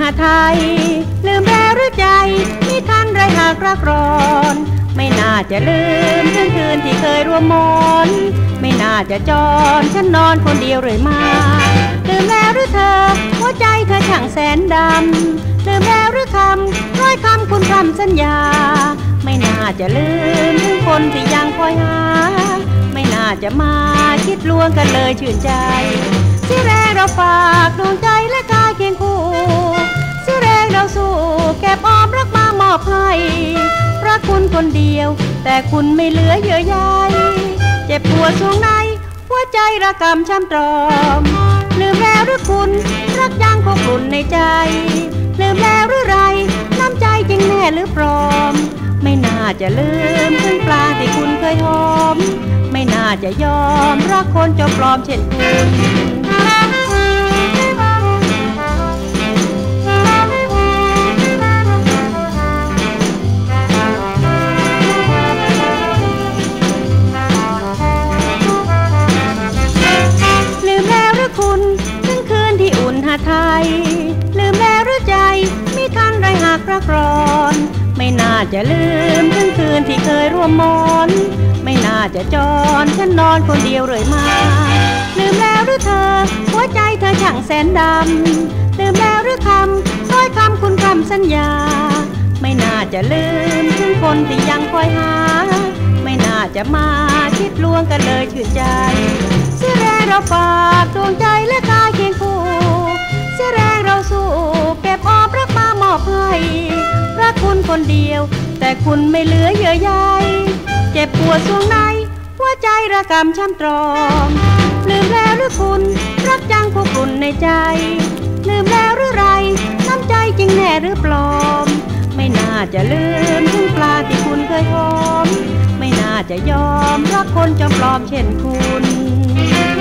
หไทยลืมแล้วหรือใจมิทันไรหากรักร้อนไม่น่าจะลืมถึงคืนที่เคยร่วมมอนไม่น่าจะจรฉันนอนคนเดียวเลยมาลืมแล้วหรือเธอหัวใจเธอช่างแสนดำลืมแล้วหรือคำร้อยคำคุณคำสัญญาไม่น่าจะลืมถึงคนที่ยังคอยหาไม่น่าจะมาคิดลวงกันเลยชื่นใจสิแรงเราฝากดวงใจและกายเคียงคู่สิแรงเราสู้แก็บออมรักมามอบให้รักคุณคนเดียวแต่คุณไม่เหลือเยื่อใยเจ็บปวดช่วงในหัวใจระกำช้ำตรอมลืมแล้วหรือคุณรักยังคงกลุ่นในใจลืมแล้วหรือไรน้ำใจจริงแน่หรือปลอมไม่น่าจะลืมถึงปลาที่คุณเคยหอมไม่น่าจะยอมรักคนจอมปลอมเช่นคุณลืมแล้วหรือคุณถึงคืนที่อุ่นหาไทยลืมแล้วหรือใจมิทันไรหากรักร้อนไม่น่าจะลืมถึงคืนที่เคยร่วมมอนไม่น่าจะจรฉันนอนคนเดียวเลยมาลืมแล้วหรือเธอหัวใจเธอช่างแสนดำลืมแล้วหรือคำร้อยคำคุณคำสัญญาไม่น่าจะลืมถึงคนที่ยังคอยหาไม่น่าจะมาคิดลวงกันเลยชื่นใจเสียแรงเราฝากดวงใจและกายเคียงคู่เสียแรงเราสู้เก็บออมรักมามอบให้รักคุณคนเดียวแต่คุณไม่เหลือเยื่อใยเจ็บปวดช่วงในหัวใจระกำช้ำตรอมลืมแล้วหรือคุณรักจังพวกคุณในใจลืมแล้วหรือไรน้ำใจจริงแน่หรือปลอมไม่น่าจะลืมถึงปลาที่คุณเคยหอมไม่น่าจะยอมรักคนจอมปลอมเช่นคุณ